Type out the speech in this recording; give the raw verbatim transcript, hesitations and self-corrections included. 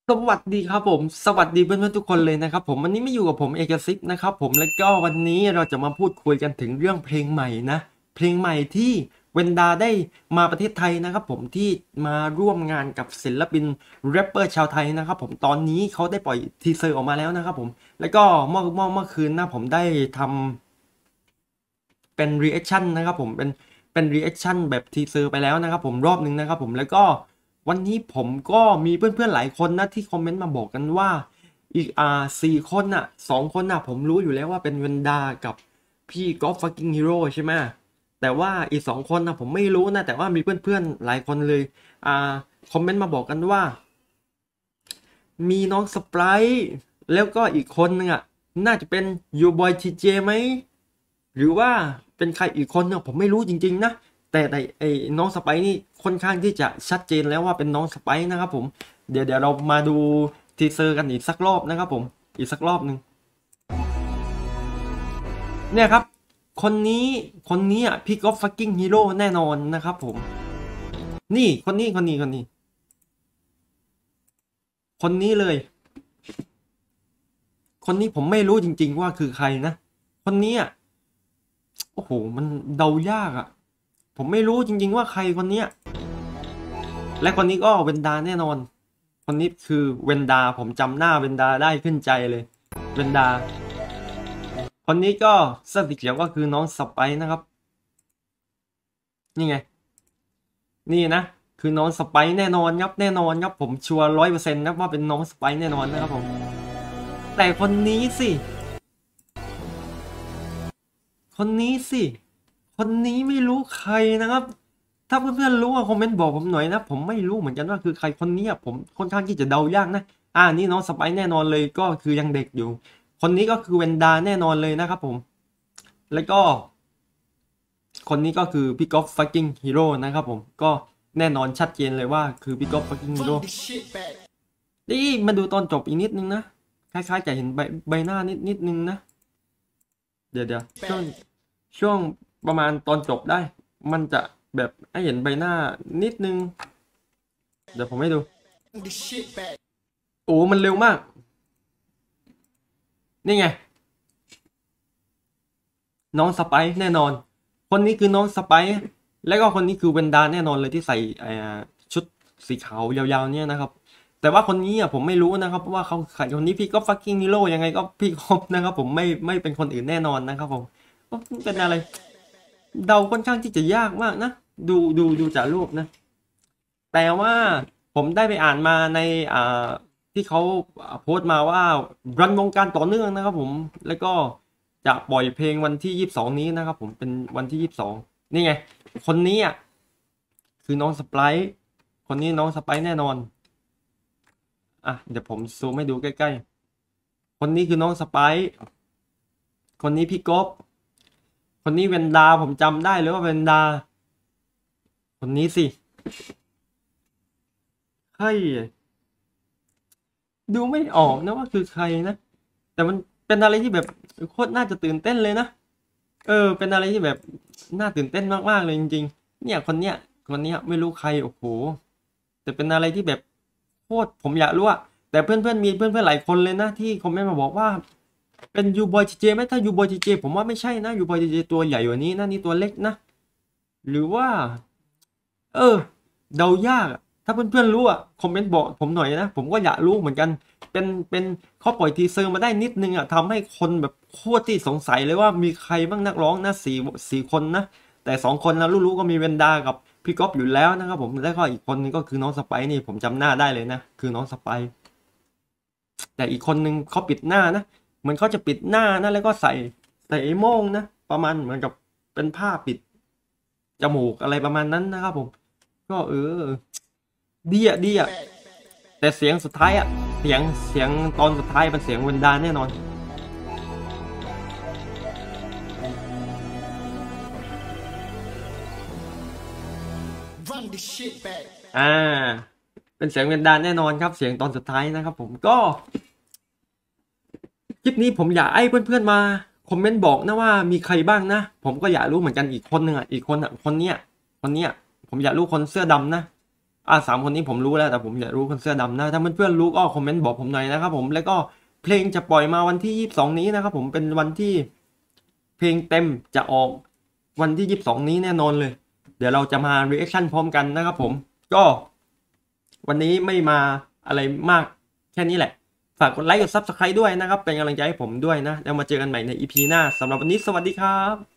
สวัสดีครับผมสวัสดีเพื่อนๆทุกคนเลยนะครับผมวันนี้ไม่อยู่กับผมเอกซิปนะครับผมแล้วก็วันนี้เราจะมาพูดคุยกันถึงเรื่องเพลงใหม่นะเพลงใหม่ที่เวนดาได้มาประเทศไทยนะครับผมที่มาร่วมงานกับศิลปินแรปเปอร์ชาวไทยนะครับผมตอนนี้เขาได้ปล่อยทีเซอร์ออกมาแล้วนะครับผมแล้วก็เมื่อเมื่อเมื่อคืนนะผมได้ทำเป็นรีแอคชั่นนะครับผมเป็นเป็นรีแอคชั่นแบบทีเซอร์ไปแล้วนะครับผมรอบหนึ่งนะครับผมแล้วก็ วันนี้ผมก็มีเพื่อนๆหลายคนนะที่คอมเมนต์มาบอกกันว่าอีกอ่าสี่คนน่ะสองคนน่ะผมรู้อยู่แล้วว่าเป็นเวนดากับพี่กอล์ฟฟักกิ้งฮีโร่ใช่ไหมแต่ว่าอีกสองคนนะผมไม่รู้นะแต่ว่ามีเพื่อนๆหลายคนเลยอ่าคอมเมนต์มาบอกกันว่ามีน้องสไปร์แล้วก็อีกคนนึงอ่ะน่าจะเป็นยูบอยทีเจไหมหรือว่าเป็นใครอีกคนเนี่ยผมไม่รู้จริงๆนะ แต่แต่ไอ้น้องสไปนี่ค่อนข้างที่จะชัดเจนแล้วว่าเป็นน้องสไปนะครับผมเดี๋ยวเดี๋ยวเรามาดูทีเซอร์กันอีกสักรอบนะครับผมอีกสักรอบหนึ่งเนี่ยครับคนนี้คนนี้อ่ะพี่ก็ฟักกิ้งฮีโร่แน่นอนนะครับผมนี่คนนี้คนนี้คนนี้คนนี้เลยคนนี้ผมไม่รู้จริงๆว่าคือใครนะคนนี้อ่ะโอ้โหมันเดายากอ่ะผมไม่รู้จริงๆว่าใครคนเนี้ยและคนนี้ก็เวนดาแน่นอน คนนี้คือเวนดาผมจำหน้าเวนดาได้ขึ้นใจเลยเวนดาคนนี้ก็เสื้อสีเขียวก็คือน้องสไปซ์นะครับนี่ไงนี่นะคือน้องสไปซ์แน่นอนครับแน่นอนครับผมชัวร์ร้อยเปอร์เซ็นต์นะว่าเป็นน้องสไปซ์แน่นอนนะครับผมแต่คนนี้สิคนนี้สิคนนี้ไม่รู้ใครนะครับถ้าเพื่อนๆรู้อะคอมเมนต์บอกผมหน่อยนะผมไม่รู้เหมือนกันว่าคือใครคนนี้อะผมค่อนข้างที่จะเดายากนะอ่านี่น้องสไปซ์แน่นอนเลยก็คือยังเด็กอยู่คนนี้ก็คือเวนดาแน่นอนเลยนะครับผมแล้วก็ คนนี้ก็คือพี่ก๊อฟฟักกิ้งฮีโร่นะครับผมก็แน่นอนชัดเจนเลยว่าคือพี่ก๊อฟฟักกิ้งฮีโร่นี่มาดูตอนจบอีกนิดนึงนะคล้ายๆจะเห็นใบใบหน้านิดนิดนึงนะเดี๋ยวเดี๋ยวช่วงช่วงประมาณตอนจบได้มันจะแบบให้เห็นใบหน้านิดนึงเดี๋ยวผมให้ดูโอ้มันเร็วมากนี่ไงน้องสไปซ์แน่นอนคนนี้คือน้องสไปซ์แล้วก็คนนี้คือเวนดาแน่นอนเลยที่ใส่ชุดสีขาวยาวๆเนี่ยนะครับ แต่ว่าคนนี้อ่ะผมไม่รู้นะครับว่าเขาใครคนนี้พี่ก็ฟักกิ้งฮีโร่ยังไงก็พี่ครบนะครับผมไม่ไม่เป็นคนอื่นแน่นอนนะครับผมเป็นอะไรเดาค่อนข้างที่จะยากมากนะดูดูดูจากรูปนะแต่ว่าผมได้ไปอ่านมาในอ่าที่เขาโพสต์มาว่ารันวงการต่อเนื่องนะครับผมแล้วก็จะปล่อยเพลงวันที่ยี่สิบสองนี้นะครับผมเป็นวันที่ยี่สิบสองนี่ไงคนนี้อ่ะคือน้องสไปร์คนนี้น้องสไปร์แน่นอน อ่ะเดี๋ยวผมซูมให้ดูใกล้ๆ คนนี้คือน้องสไปซ์คนนี้พี่กบคนนี้เวนดาผมจำได้เลยว่าเวนดาคนนี้สิใครดูไม่ออกนะว่าคือใครนะแต่มันเป็นอะไรที่แบบโคตรน่าจะตื่นเต้นเลยนะเออเป็นอะไรที่แบบน่าตื่นเต้นมากๆเลยจริงๆเนี่ยคนเนี้ยคนเนี้ยไม่รู้ใครโอ้โหแต่เป็นอะไรที่แบบโคตรผมอยากรู้อะแต่เพื่อนๆมีเพื่อนๆหลายคนเลยนะที่คอมเมนต์มาบอกว่าเป็นยูบอยจีเจไหมถ้ายูบอยจีเจผมว่าไม่ใช่นะยูบอยจีเจตัวใหญ่กว่านี้นะนี่ตัวเล็กนะหรือว่าเออเดายากอะถ้าเพื่อนๆรู้อะคอมเมนต์บอกผมหน่อยนะผมก็อยากรู้เหมือนกันเป็นเป็นเขาปล่อยทีเซอร์มาได้นิดนึงอะทำให้คนแบบโคตรที่สงสัยเลยว่ามีใครบ้างนักร้องนะสี่สี่คนนะแต่สองคนนะรู้ๆก็มีเวนดากับพี่ก๊อฟอยู่แล้วนะครับผมแล้วก็อีกคนนึงก็คือน้องสไปนี่ผมจำหน้าได้เลยนะคือน้องสไปแต่อีกคนนึงเขาปิดหน้านะเหมือนเขาจะปิดหน้านะแล้วก็ใส่ใส่ไอ้โม่งนะประมาณเหมือนกับเป็นผ้าปิดจมูกอะไรประมาณนั้นนะครับผมก็เออดีอะดีอะแต่เสียงสุดท้ายอะเสียงเสียงตอนสุดท้ายเป็นเสียงเวนดาแน่นอนอ่าเป็นเสียงเวนดาแน่นอนครับเสียงตอนสุดท้ายนะครับผมก็คลิปนี้ผมอยากให้เพื่อนๆมาคอมเมนต์บอกนะว่ามีใครบ้างนะผมก็อยากรู้เหมือนกันอีกคนหนึ่งอ่ะอีกคนอ่ะคนเนี้ยคนเนี้ยผมอยากรู้คนเสื้อดำนะอ่าสามคนนี้ผมรู้แล้วแต่ผมอยากรู้คนเสื้อดำนะถ้าเพื่อนๆรู้ก็คอมเมนต์บอกผมหน่อยนะครับผมแล้วก็เพลงจะปล่อยมาวันที่ยี่สิบสองนี้นะครับผมเป็นวันที่เพลงเต็มจะออกวันที่ยี่สิบสองนี้แน่นอนเลยเดี๋ยวเราจะมา reaction พร้อมกันนะครับผมก็วันนี้ไม่มาอะไรมากแค่นี้แหละฝากกดไลค์กด ซับสไครบ์ ด้วยนะครับเป็นกำลังใจให้ผมด้วยนะแล้วมาเจอกันใหม่ใน อี พี หน้าสำหรับวันนี้สวัสดีครับ